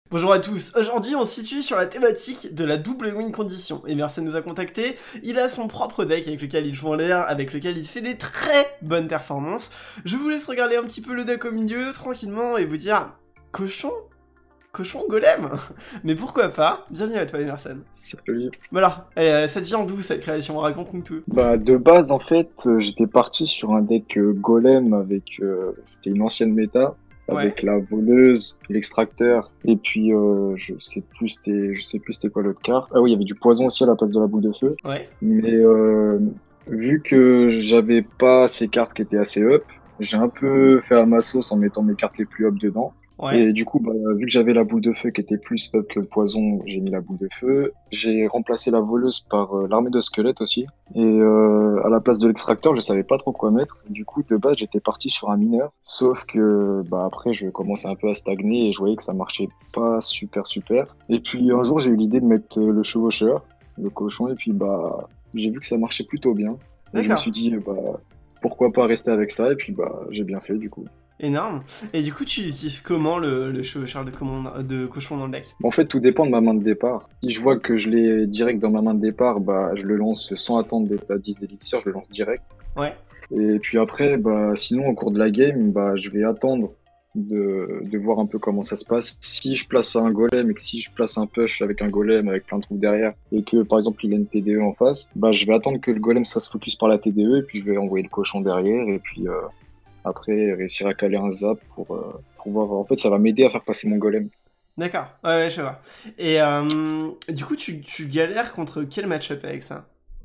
Bonjour à tous, aujourd'hui on se situe sur la thématique de la double win condition, et Mersenne nous a contacté, il a son propre deck avec lequel il joue en l'air, avec lequel il fait des très bonnes performances. Je vous laisse regarder un petit peu le deck au milieu, tranquillement, et vous dire, cochon golem. Mais pourquoi pas? Bienvenue à toi Mersenne. Salut. Voilà, ça te vient d'où cette création? Raconte-nous tout. Bah de base en fait j'étais parti sur un deck golem avec c'était une ancienne méta Ouais, avec la voleuse, l'extracteur et puis je sais plus c'était quoi l'autre carte. Ah oui, il y avait du poison aussi à la place de la boule de feu. ouais, Mais vu que j'avais pas ces cartes qui étaient assez up, j'ai un peu fait à ma sauce en mettant mes cartes les plus up dedans. ouais. Et du coup, bah, vu que j'avais la boule de feu qui était plus up que le poison, j'ai mis la boule de feu. J'ai remplacé la voleuse par l'armée de squelettes aussi. Et à la place de l'extracteur, je savais pas trop quoi mettre. Du coup, de base, j'étais parti sur un mineur. Sauf que bah, après, je commençais un peu à stagner et je voyais que ça marchait pas super. Et puis un jour, j'ai eu l'idée de mettre le chevaucheur, le cochon, et puis bah j'ai vu que ça marchait plutôt bien. Et je me D'accord, suis dit, bah pourquoi pas rester avec ça, et puis bah j'ai bien fait du coup. énorme. Et du coup tu utilises comment le chevaucheur de cochon dans le deck? En fait, tout dépend de ma main de départ. Si je vois que je l'ai direct dans ma main de départ, bah, je le lance sans attendre d'état 10 d'élixir, je le lance direct. Ouais, Et puis après, bah, sinon, au cours de la game, bah, je vais attendre de voir un peu comment ça se passe. Si je place un golem et que si je place un push avec un golem avec plein de trucs derrière et que, par exemple, il a une TDE en face, bah, je vais attendre que le golem soit se focus par la TDE et puis je vais envoyer le cochon derrière et puis après, réussir à caler un zap pour voir. En fait, ça va m'aider à faire passer mon golem. d'accord, ouais, je vois. Et du coup, tu galères contre quel match-up avec ça?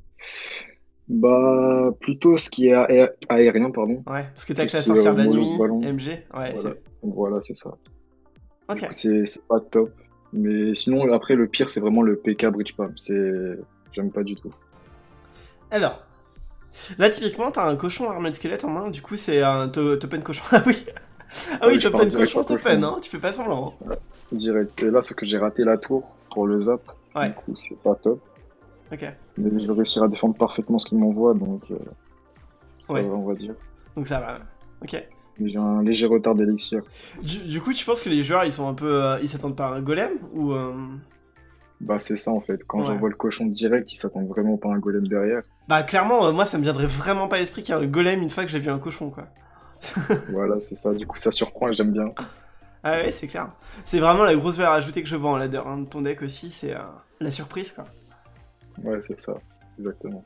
Bah, plutôt ce qui est aérien, pardon. Ouais, parce que t'as Tout que ce la qui est sorcière de la mollo nuit, ballon. MG, ouais, Voilà. c'est... Donc voilà, c'est ça. Du Ok. coup, c'est pas top. Mais sinon, après, le pire, c'est vraiment le PK Bridge Spam. J'aime pas du tout. Alors, là, typiquement, t'as un cochon armé de squelette en main, du coup, c'est un topen cochon. Ah oui! Ah Ah oui, oui, je pars topen direct cochon, en topen, cochon. hein, tu fais pas semblant. Ouais, direct. Et là, c'est que j'ai raté la tour pour le zap. Hein. Du Ouais, coup, c'est pas top. ok, Mais je vais réussir à défendre parfaitement ce qu'il m'envoie, donc ça va, ouais, on va dire. donc ça va. Ok. Mais j'ai un léger retard d'élixir. Du coup, tu penses que les joueurs, ils sont un peu... ils s'attendent pas à un golem, ou... Bah, c'est ça, en fait. Quand Ouais. j'envoie le cochon direct, il s'attend vraiment pas à un golem derrière. Bah, clairement, moi, ça me viendrait vraiment pas à l'esprit qu'il y a un golem une fois que j'ai vu un cochon, quoi. Voilà, c'est ça. Du coup, ça surprend et j'aime bien. Ah ouais, c'est clair. C'est vraiment la grosse valeur ajoutée que je vois en ladder hein, de ton deck aussi, c'est la surprise, quoi. Ouais, c'est ça. Exactement.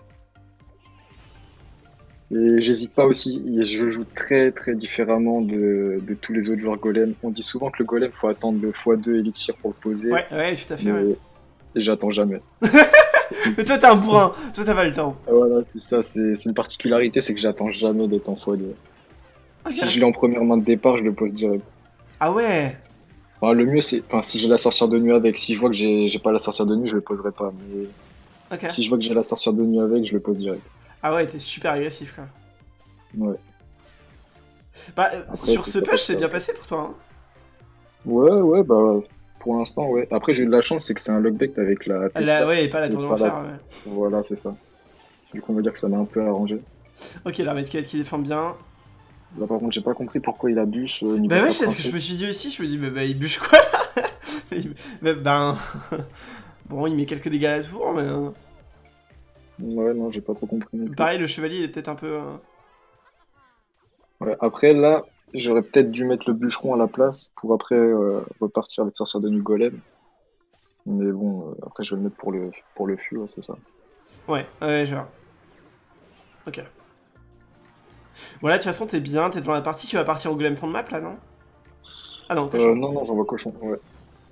Et j'hésite pas aussi, et je joue très différemment de tous les autres joueurs golem. On dit souvent que le golem, faut attendre le x2 élixir pour le poser, Ouais, ouais, tout à fait, ouais. mais et j'attends jamais. Mais toi, t'es un bourrin, toi, t'as pas le temps. Voilà, c'est ça, c'est une particularité, c'est que j'attends jamais d'être en x2. Si je Ok. l'ai en première main de départ, je le pose direct. Ah ouais. Enfin, le mieux, c'est, enfin, si j'ai la sorcière de nuit avec, si je vois que j'ai pas la sorcière de nuit, je le poserai pas, mais Ok. si je vois que j'ai la sorcière de nuit avec, je le pose direct. Ah ouais, t'es super agressif, quoi. Ouais. Bah, Après, sur faut ce pas push, que c'est ça. bien passé pour toi, hein. Ouais, bah, pour l'instant, ouais. Après, j'ai eu de la chance, c'est que c'est un lockback avec la Là, Tesla ouais, et pas la et tour de pas la. l'enfer, ouais. Voilà, c'est ça. Du coup, on va dire que ça m'a un peu arrangé. Ok, l'armée de squelette qui défend bien. Là, par contre, j'ai pas compris pourquoi il abuse au niveau Bah de ouais, sa c'est ce que je princesse. me suis dit aussi, je me dis, bah il bûche quoi, là? Ben... Bon, il met quelques dégâts à la tour, mais... Ouais, non, j'ai pas trop compris non plus. Pareil, le chevalier, il est peut-être un peu... Ouais, après, là, j'aurais peut-être dû mettre le bûcheron à la place pour après repartir avec sorcière de nuit golem. Mais bon, après, je vais le mettre pour le fût, ouais, c'est ça. Ouais, ouais, genre. Ok. Bon là, de toute façon, t'es bien, t'es devant la partie, tu vas partir au golem fond de map, là, non? Ah non, cochon. Non, j'envoie cochon, ouais.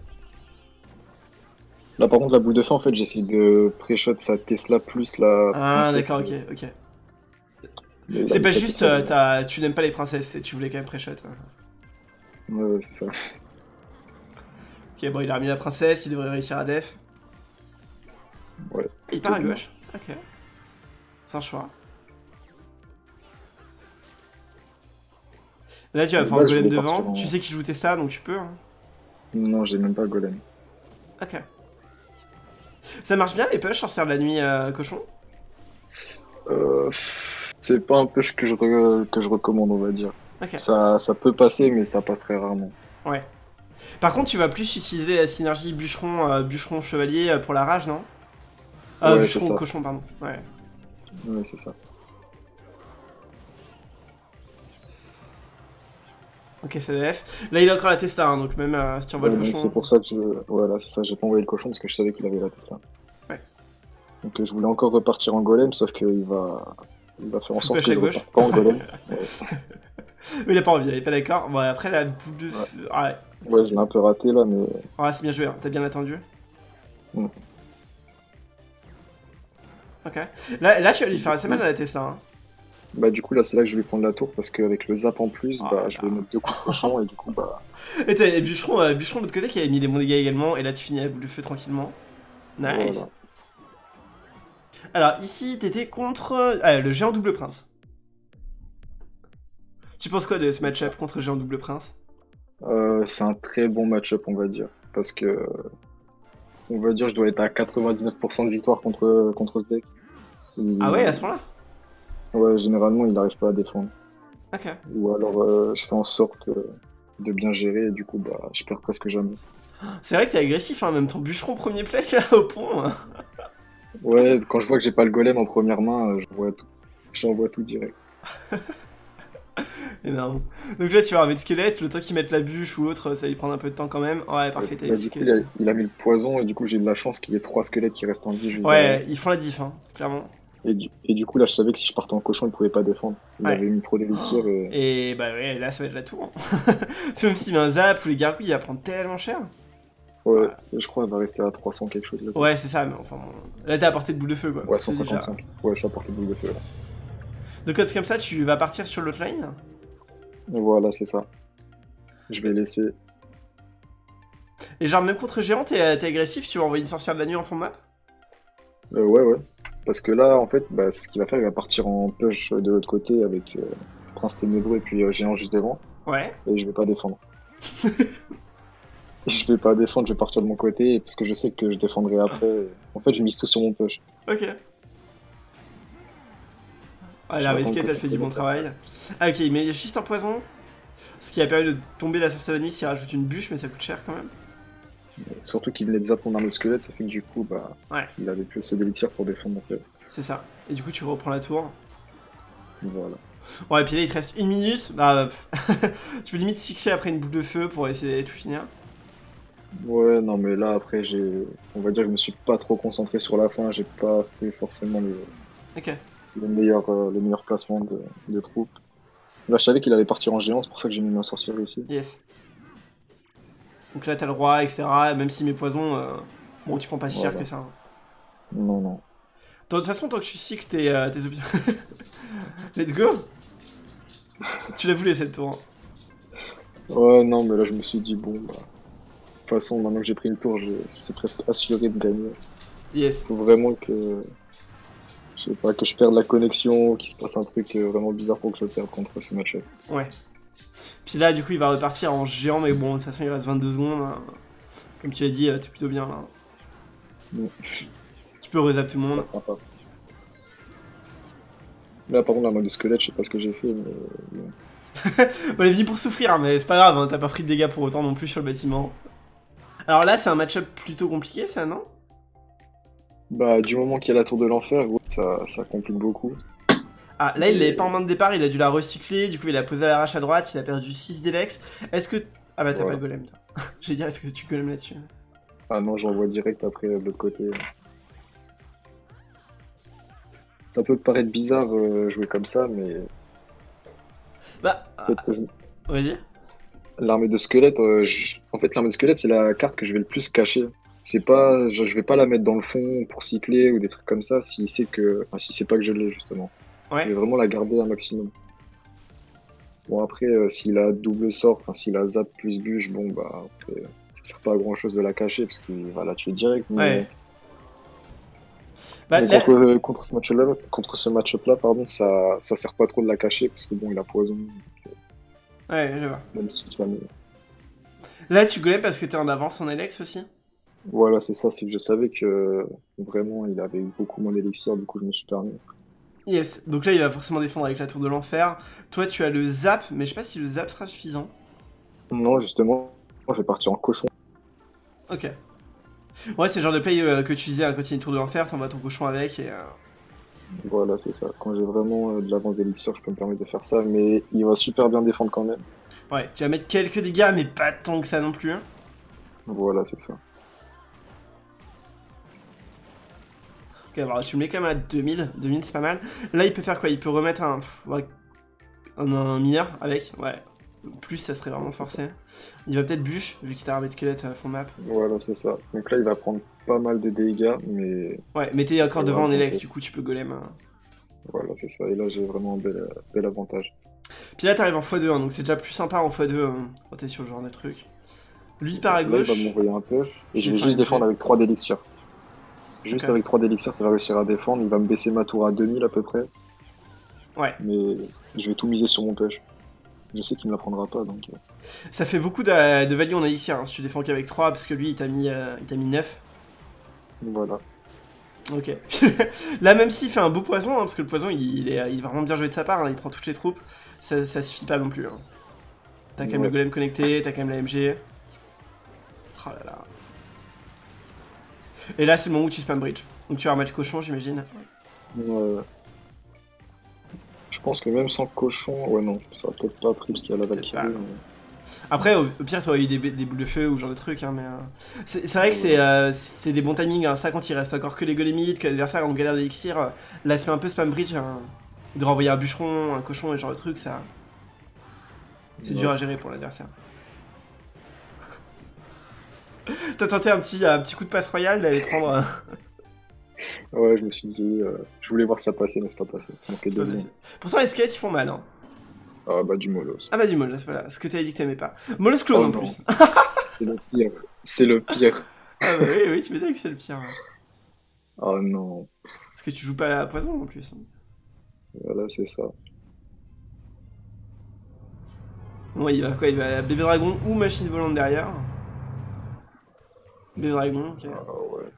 Là, par contre, la boule de feu, en fait, j'essaie de pré-shot sa Tesla plus la Ah, princesse, d'accord, ok, ok. mais il a C'est mis pas sa juste, Tesla derrière. tu n'aimes pas les princesses, et tu voulais quand même pré-shot. Hein. Ouais, c'est ça. Ok, bon, il a remis la princesse, il devrait réussir à def. Ouais, Il part plutôt à bien. gauche. Ok, c'est un choix. Là, tu vas De faire un base, je golem voulais partir devant. Tu en. sais qu'il joue Testa, donc tu peux. Hein. Non, j'ai même pas golem. Ok. Ça marche bien les push sorcière de la nuit cochon? C'est pas un push que je recommande, on va dire. Ok, Ça peut passer, mais ça passerait rarement. ouais. Par contre, tu vas plus utiliser la synergie bûcheron-chevalier pour la rage, non? Ouais, c'est ça. Bûcheron-cochon, pardon. Ouais. Ouais, c'est ça. Ok, CDF. Là, il a encore la Tesla, hein, donc même si tu envoies Ouais, le donc cochon. c'est pour ça que voilà, c'est ça, j'ai pas envoyé le cochon parce que je savais qu'il avait la Tesla. Ouais. Donc je voulais encore repartir en golem, sauf il va faire en Faut sorte pêcher que à je gauche. reparte pas en golem. Ouais, Mais il a pas envie, il est pas d'accord. Bon, après, la boule de feu. Ah ouais. ouais, je l'ai un peu raté là, mais. Ah, c'est bien joué, hein. T'as bien attendu. Mm. Ok. Là, tu vas lui faire assez mal à la Tesla. Hein. Bah du coup là c'est là que je vais prendre la tour parce qu'avec le zap en plus, Oh bah là je là. vais mettre 2 coups de cochon et du coup bah. Et t'as Bûcheron de l'autre côté qui avait mis des bons dégâts également. Et là, tu finis la boule de feu tranquillement. Nice. Voilà. Alors, ici, t'étais contre le géant double prince. Tu penses quoi de ce match-up contre géant double prince? C'est un très bon match-up on va dire. Parce que on va dire je dois être à 99% de victoire contre ce deck. Ah ouais, à Il- ce point-là? Ouais, généralement il n'arrive pas à défendre. Ok. Ou alors je fais en sorte de bien gérer et du coup bah je perds presque jamais. C'est vrai que t'es agressif, hein, même ton bûcheron premier play là au pont. Hein. Ouais, quand je vois que j'ai pas le golem en première main, j'envoie tout direct. Énorme. Donc là, tu vas remettre squelette, le temps qu'ils mettent la bûche ou autre, ça va lui prendre un peu de temps quand même. Ouais, Ouais, parfait, t'as eu bah, le du coup squelette. il a mis le poison et du coup j'ai eu de la chance qu'il y ait 3 squelettes qui restent en vie juste derrière. Ouais, ils font la diff, hein, clairement. Et du coup là je savais que si je partais en cochon il pouvait pas défendre. Il Ouais. avait mis trop Oh. d'élixir et Et bah ouais, là, ça va être la tour. C'est même s'il met un zap ou les gargouilles, il va prendre tellement cher. ouais, Ouais, et je crois qu'il va rester à 300 quelque chose là. ouais c'est ça, mais enfin bon. Là, t'es à portée de boule de feu, quoi. Ouais, C'est déjà. 155. Ouais, je suis à portée de boule de feu là. Donc, comme ça, tu vas partir sur l'autre line. Et voilà, c'est ça. Je vais laisser. Et genre, même contre géant, t'es agressif, tu vas envoyer une sorcière de la nuit en fond de map. Ouais, ouais. Parce que là, en fait, bah, ce qu'il va faire, il va partir en push de l'autre côté avec Prince Ténébreux et puis Géant juste devant. Ouais. Et je vais pas défendre. Je vais pas défendre, je vais partir de mon côté parce que je sais que je défendrai après. En fait, je mise tout sur mon push. Ok. Ouais, Je la vais attendre Rescate, que elle ça fait du bon fasse. travail. Ah, ok, mais il y a juste un poison. Ce qui a permis de tomber la sorcière de la nuit s'il rajoute une bûche, mais ça coûte cher quand même. Surtout qu'il venait de zap mon arme de squelette, ça fait que du coup, bah, Ouais, il avait plus assez d'élixir pour défendre en fait. c'est ça. Et du coup, tu reprends la tour. Voilà. Ouais, et puis là, il te reste une minute. Bah, tu peux limite cycler après une boule de feu pour essayer de tout finir. Ouais, non, mais là, après, on va dire que je me suis pas trop concentré sur la fin, j'ai pas fait forcément Ok, le meilleur placement de troupes. Là, je savais qu'il allait partir en géant, c'est pour ça que j'ai mis ma sorcière ici. yes. Donc là, t'as le roi, etc. Même si mes poisons, bon, tu prends pas si cher Voilà. que ça. Hein. Non, non. De toute façon, tant que tu cycles tes options. Let's go! Tu l'as voulu cette tour. Hein. Ouais, non, mais là, je me suis dit, bon, bah, de toute façon, maintenant que j'ai pris le tour, c'est presque assuré de gagner. Yes. Faut vraiment que, je sais pas, que je perde la connexion, qu'il se passe un truc vraiment bizarre pour que je perde contre ce match-up. Ouais. Puis là, du coup, il va repartir en géant, mais bon, de toute façon, il reste 22 secondes. Hein. Comme tu l'as dit, t'es plutôt bien là. Bon, Tu peux rezap tout le monde. ça sera pas. Là, par contre, la mode de squelette, je sais pas ce que j'ai fait, mais bon. On est venu pour souffrir, hein, mais c'est pas grave, hein, t'as pas pris de dégâts pour autant non plus sur le bâtiment. Alors là, c'est un match-up plutôt compliqué, ça, non? Bah, du moment qu'il y a la tour de l'enfer, ouais, ça complique beaucoup. Ah, là, il l'avait Et- pas en main de départ, il a dû la recycler, du coup, il a posé à l'arrache à droite, il a perdu 6 d'élex. Est-ce que... Ah bah, t'as Voilà. pas golem, toi. J'ai dit, est-ce que tu golem là-dessus? Ah non, j'envoie direct après de l'autre côté. Ça peut paraître bizarre jouer comme ça, mais Bah, peut-être que vas-y. l'armée de squelette, en fait, l'armée de squelette, c'est la carte que je vais le plus cacher. C'est pas, je vais pas la mettre dans le fond pour cycler ou des trucs comme ça si c'est que, enfin, si c'est pas que je l'ai justement. Je vais Ouais. vraiment la garder un maximum. Bon après, s'il a double sort, enfin s'il a zap plus bûche, bon bah après, ça sert pas à grand chose de la cacher parce qu'il va la tuer direct. Ouais. Bah, Mais là... contre ce match-up là, pardon, ça sert pas trop de la cacher parce que bon, il a poison, Ouais, je vois. même si tu l'as mis. Là, tu golem parce que t'es en avance en Alex aussi? Voilà, c'est ça, c'est que je savais que vraiment il avait eu beaucoup moins d'élixir, du coup je me suis permis. Yes. Donc là, il va forcément défendre avec la tour de l'enfer. Toi, tu as le zap, mais je sais pas si le zap sera suffisant. Non, justement, Moi, je vais partir en cochon. Ok. Ouais, c'est le genre de play que tu disais à continuer tour de l'enfer, t'envoies ton cochon avec et... Voilà, c'est ça. Quand j'ai vraiment de l'avance d'élixir, je peux me permettre de faire ça, mais il va super bien défendre quand même. Ouais, tu vas mettre quelques dégâts, mais pas tant que ça non plus. Hein. Voilà, c'est ça. Ok, alors tu me mets quand même à 2000. 2000, c'est pas mal. Là, il peut faire quoi? Il peut remettre un mineur avec. Ouais. Plus, ça serait vraiment forcé. Il va peut-être bûche, vu qu'il t'a armé de squelette à fond map. Voilà, c'est ça. Donc là, il va prendre pas mal de dégâts, mais Ouais, mais t'es encore pas devant en grave, Elex, t'inquiète. du coup, tu peux golem. Voilà, c'est ça. Et là, j'ai vraiment un bel avantage. Puis là, t'arrives en x2, hein, donc c'est déjà plus sympa en x2 quand t'es sur ce genre de truc. Lui, il part à Là, il va gauche. m'envoyer un push, et Je je vais vais faire juste une défendre jet. avec 3 d'élixir. Juste Ok. avec 3 d'élixir, ça va réussir à défendre. Il va me baisser ma tour à 2000 à peu près, Ouais. mais je vais tout miser sur mon push. Je sais qu'il me la prendra pas, donc... Ça fait beaucoup de value en élixir, hein, si tu défends qu'avec 3, parce que lui, il t'a mis 9. Voilà. Ok. Là, même s'il fait un beau poison, hein, parce que le poison, il est vraiment bien joué de sa part, hein, il prend toutes les troupes, ça suffit pas non plus. Hein. T'as quand même le Ouais. golem connecté, t'as quand même la MG. Oh là là. Et là, c'est le moment où tu spam bridge. Donc tu vas remettre cochon, j'imagine. Ouais. Je pense que même sans cochon... Ouais, non, ça a peut-être pas pris parce qu'il y a la Peut-être Valkyrie, pas. mais... Après, au pire, tu aurais eu des boules de feu ou ce genre de trucs, hein, mais... C'est vrai que c'est des bons timings, hein, ça, quand il reste encore que les golémites, que l'adversaire est en galère d'élixir, l'aspect un peu spam bridge, hein, de renvoyer un bûcheron, un cochon et ce genre de trucs, ça... C'est dur à gérer pour l'adversaire. T'as tenté un petit coup de passe royal d'aller prendre... Ouais, je me suis dit... Je voulais voir ça passer, mais c'est pas passé. Il manquait c'est 2 pas secondes. facile. Pourtant, les squelettes, ils font mal, hein. Ah bah, du mollos. Ah bah du Molos, voilà, ce que t'avais dit que t'aimais pas. Molos clone Oh en non, plus. c'est le pire. C'est le pire. Ah bah oui, oui, tu m'étonnes que c'est le pire. Hein. Oh non. Parce que tu joues pas à poison en plus. Voilà, c'est ça. Bon, il va quoi? Il va bébé dragon ou machine volante derrière. Bébé dragon, ok. Ah ouais.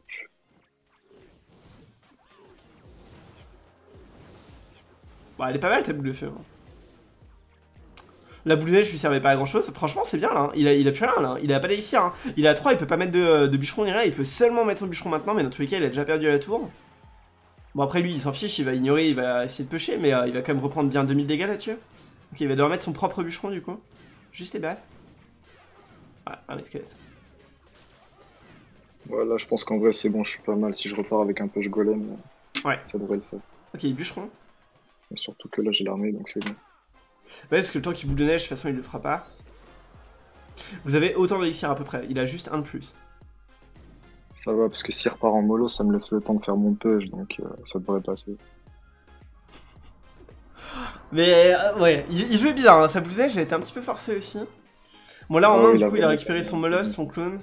Bon, elle est pas mal ta boule de feu. Hein. La boule de neige lui servait pas à grand chose. Franchement, c'est bien là. Hein. Il a plus rien là. Il a pas d'élixir. Hein. Il est à 3, il peut pas mettre de bûcheron ni rien. Il peut seulement mettre son bûcheron maintenant, mais dans tous les cas, il a déjà perdu à la tour. Bon, après lui, il s'en fiche, il va ignorer, il va essayer de pusher, mais il va quand même reprendre bien 2000 dégâts là-dessus. Ok, il va devoir mettre son propre bûcheron du coup. Juste les bases. Ouais, un mètre squelette. Voilà, je pense qu'en vrai, c'est bon, je suis pas mal. Si je repars avec un push golem, Ouais. ça devrait le faire. Ok, bûcheron. Et surtout que là, j'ai l'armée, donc c'est bon. Ouais, parce que le temps qu'il boule de neige, de toute façon, il le fera pas. Vous avez autant d'élixir à peu près, il a juste un de plus. Ça va, parce que s'il repart en mollo, ça me laisse le temps de faire mon push, donc ça devrait passer. Mais ouais, il jouait bizarre, hein. Sa boule de neige, elle était un petit peu forcée aussi. Bon, là en Ah main, oui, du là, coup, il a vraiment, récupéré son Moloss, son clone.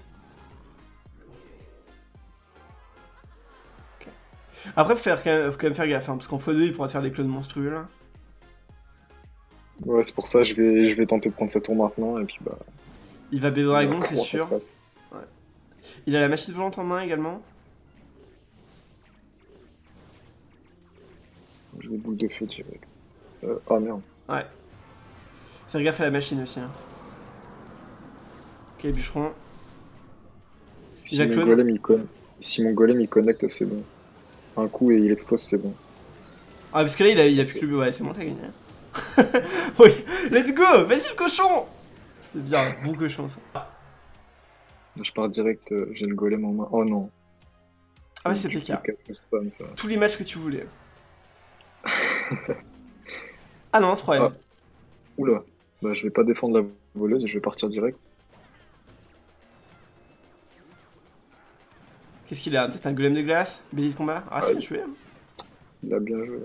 Ok. Après, faut quand même faire gaffe, hein, parce qu'en x2, il pourra te faire des clones monstrueux là. Ouais, c'est pour ça, je vais tenter de prendre cette tour maintenant, et puis bah... Il va bébé on verra dragon, c'est comment ça se sûr. passe. Il a la machine volante en main également. Je vais boule de feu direct. Ah merde. Ouais. Faire gaffe à la machine aussi. Hein. Ok, bûcheron. Si va mon clone. golem, si mon golem il connecte, c'est bon. Un coup et il explose, c'est bon. Ah, parce que là, il a plus que le... Ouais, c'est bon, t'as gagné. Oui, let's go. Vas-y, le cochon. C'est bien, bon cochon ça. Là, je pars direct, j'ai le golem en main. Oh non. Ah ouais, c'est Du PK. truc à spam, ça. Tous les matchs que tu voulais. Ah non, c'est problème. Ah. Oula. Bah, je vais pas défendre la voleuse et je vais partir direct. Qu'est-ce qu'il a? Peut-être un golem de glace? Bélier de combat? Ah, c'est bien joué. Hein. Il a bien joué.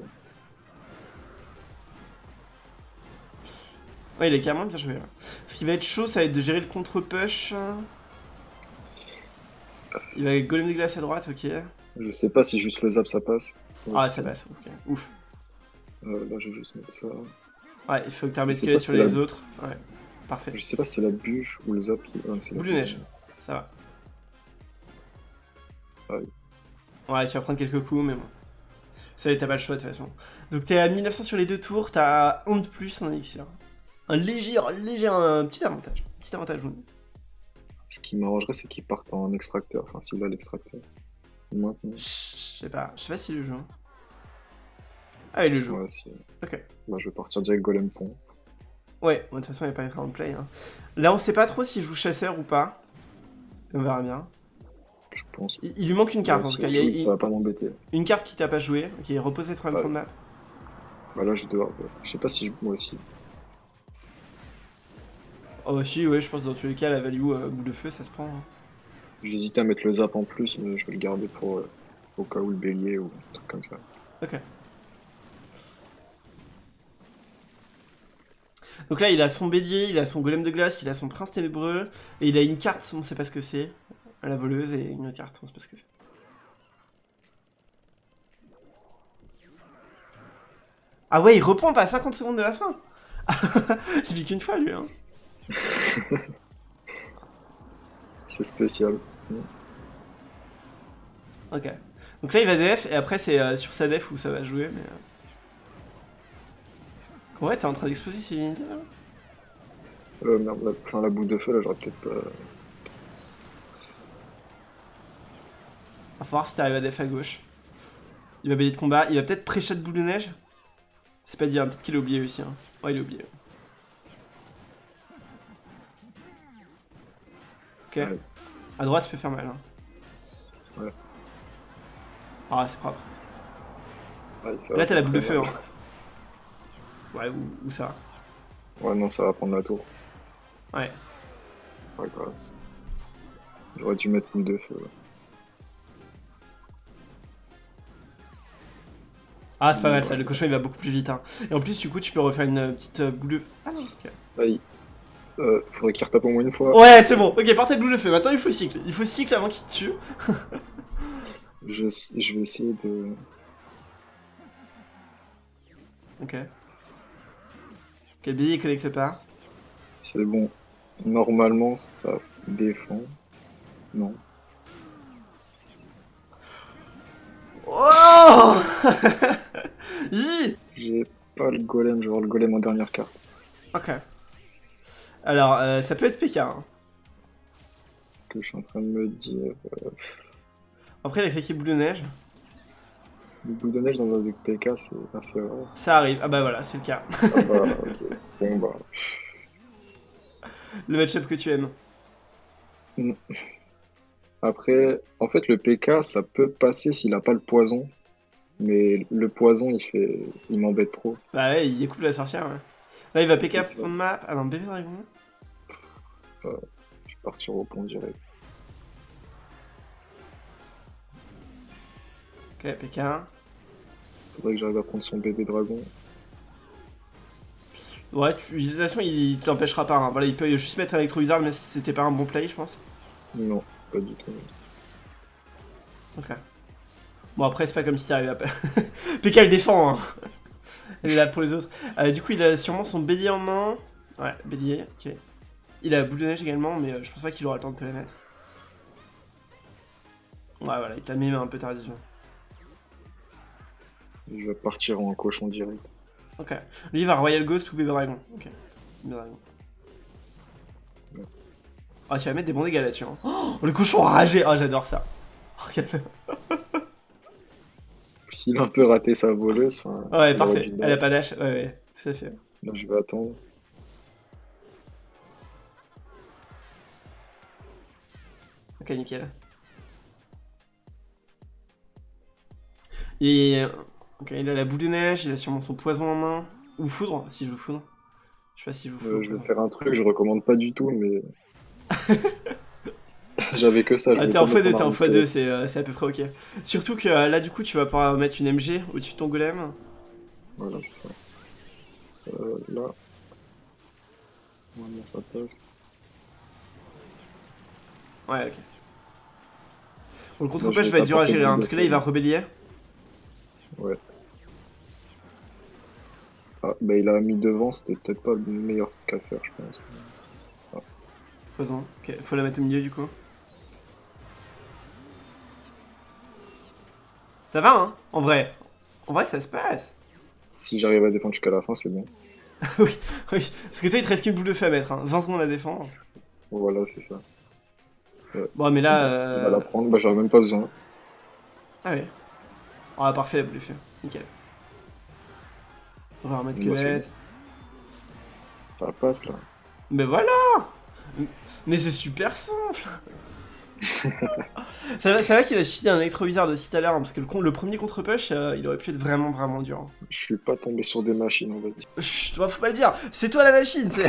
Ouais, il est carrément bien joué. Là. Ce qui va être chaud, ça va être de gérer le contre-push. Il va avec golem de glace à droite, ok. Je sais pas si juste le zap ça passe. Ah, ça passe, ok. Ouf. Là, je vais juste mettre ça. Ouais, il faut que tu remettes Je sais squelette pas sur si les la- autres. Ouais, parfait. Je sais pas si c'est la bûche ou le zap qui. Ah, c'est la Boule de neige, ça va. Ah oui. Ouais, tu vas prendre quelques coups, mais bon. Ça, t'as pas le choix de toute façon. Donc t'es à 1900 sur les deux tours, t'as 1 de plus en élixir. Un petit avantage. Petit avantage, vous. Ce qui m'arrangerait, c'est qu'il parte en extracteur. Enfin, s'il a l'extracteur. Maintenant. Je sais pas s'il le joue. Ah, il le joue. Ouais, si. Ok. Bah, je vais partir direct golem pont. Ouais, de toute façon, il n'y a pas être en play. Hein. Là, on sait pas trop s'il joue chasseur ou pas. On verra bien. Je pense. Il lui manque une carte, Ouais, en tout cas. ça va pas m'embêter. Une carte qui t'a pas joué, qui est reposée 3 de map. Bah là, je dois. Je sais pas si moi aussi. Oh, si, ouais, je pense que dans tous les cas, la value boule de feu, ça se prend. Hein. J'hésitais à mettre le zap en plus, mais je vais le garder pour au cas où le bélier ou un truc comme ça. Ok. Donc là, il a son bélier, il a son golem de glace, il a son prince ténébreux, et il a une carte, on sait pas ce que c'est, la voleuse, et une autre carte, on sait pas ce que c'est. Ah ouais, il repompe à 50 secondes de la fin. Il vit qu'une fois, lui, hein. C'est spécial. Ok. Donc là, il va def, et après, c'est sur sa def où ça va jouer, mais... Ouais, t'es en train d'exploser ces unités, là. Merde, la boule de feu, là, j'aurais peut-être pas... Va falloir si t'arrives à def à gauche. Il va bailler de combat, il va peut-être pré-shot boule de neige. C'est pas dire, hein. Peut-être qu'il a oublié aussi, hein. Ouais, il a oublié. Ok. Ouais. À droite, ça peut faire mal, hein. Ouais. Ah, c'est propre. Ouais, là, t'as la boule de feu, hein. Ouais, où ça? Ouais, non, ça va prendre la tour. Ouais. Ouais, quoi. J'aurais dû mettre boule de feu. Là. Ah, c'est pas mal ça, le cochon il va beaucoup plus vite. Hein. Et en plus, du coup, tu peux refaire une petite boule de feu. Ah non, ok. Aïe. Faudrait qu'il retape au moins une fois. Ouais, c'est bon. Ok, partez de boule de feu. Maintenant, il faut cycle. Il faut cycle avant qu'il te tue. Je vais essayer de... Ok. Quel billet il connecte pas? C'est bon. Normalement, ça défend. Non. Oh. Easy. J'ai pas le golem, je vais voir le golem en dernière carte. Ok. Alors, ça peut être PK. Hein. Ce que je suis en train de me dire... Après, il a claqué boule de neige. Le boule de neige dans un deck PK, c'est assez rare. Ça arrive. Ah bah voilà, c'est le cas. Ah bah, ok. Bon bah... Le match-up que tu aimes. Après, en fait, le PK, ça peut passer s'il a pas le poison. Mais le poison, il m'embête trop. Bah ouais, il découpe la sorcière, ouais. Là, il va PK fond de map. Ah non, bébé dragon. Je vais partir au pont direct. Ok, PK. Faudrait que j'arrive à prendre son bébé dragon. Ouais, de toute façon, il te l'empêchera pas. Hein. Voilà, il peut juste mettre un électro-bizarre, mais c'était pas un bon play, je pense. Non, pas du tout. Ok. Bon, après, c'est pas comme si t'arrivais à... PK, elle défend, hein. Elle est là pour les autres. Du coup, il a sûrement son bélier en main. Ouais, bélier, ok. Il a boule de neige également, mais je pense pas qu'il aura le temps de te la mettre. Ouais, voilà, il te la met un peu tardivement. Je vais partir en cochon direct. Ok. Lui, il va Royal Ghost ou Bébé Dragon. Ok. Bébé Dragon. Ouais. Oh, tu vas mettre des bons dégâts là-dessus. Hein. Oh, le cochon enragé. Oh, j'adore ça. Oh, regarde-le. S'il a un peu raté sa voleuse... Ouais, parfait. Elle a pas dash. Ouais, tout à fait. Là, je vais attendre. Ok, nickel. Et... Ok, il a la boule de neige, il a sûrement son poison en main. Ou foudre, s'il joue foudre. Je sais pas s'il joue foudre. Je vais faire un truc, je recommande pas du tout, mais... J'avais que ça. Ah, t'es en x2, c'est à peu près ok. Surtout que là, du coup, tu vas pouvoir mettre une MG au-dessus de ton golem. Voilà, c'est ça. Là... Normalement, ça passe. Ouais, ok. Bon, le contre-pêche va être dur à gérer, hein, parce que là, il va rebellier. Ouais. Ah, bah il a mis devant, c'était peut-être pas le meilleur truc à faire, je pense. Ah. Poison. Ok, faut la mettre au milieu, du coup. Ça va, hein, en vrai. En vrai, ça se passe. Si j'arrive à défendre jusqu'à la fin, c'est bon. Oui, oui. Parce que toi, il te reste qu'une boule de feu à mettre, hein. 20 secondes à défendre. Voilà, c'est ça. Bon, mais là... On va la prendre, bah j'aurais même pas besoin. Ah ouais. On a parfait la boule de feu. Nickel. On va remettre Moi, squelette. Ça passe là. Mais voilà. Mais c'est super simple. Ça va qu'il a suffi d'un électroviseur de tout à l'heure, hein, parce que le premier contre-push, il aurait pu être vraiment dur. Hein. Je suis pas tombé sur des machines, on va dire. Chut, faut pas le dire, c'est toi la machine, tu sais.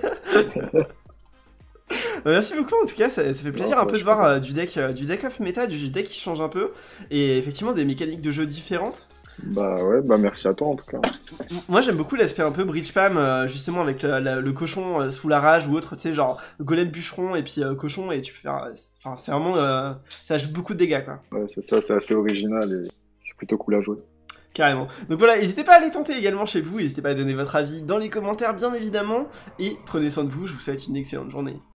Merci beaucoup en tout cas, ça fait plaisir un peu de voir du deck off méta, du deck qui change un peu, et effectivement des mécaniques de jeu différentes. Bah ouais, bah merci à toi en tout cas. Moi j'aime beaucoup l'aspect un peu bridge spam, justement avec le cochon sous la rage ou autre, tu sais, genre golem bûcheron et puis cochon, et tu peux faire... Enfin c'est vraiment... ça ajoute beaucoup de dégâts quoi. Ouais, c'est ça, c'est assez original et c'est plutôt cool à jouer. Carrément. Donc voilà, n'hésitez pas à les tenter également chez vous, n'hésitez pas à donner votre avis dans les commentaires bien évidemment, et prenez soin de vous, je vous souhaite une excellente journée.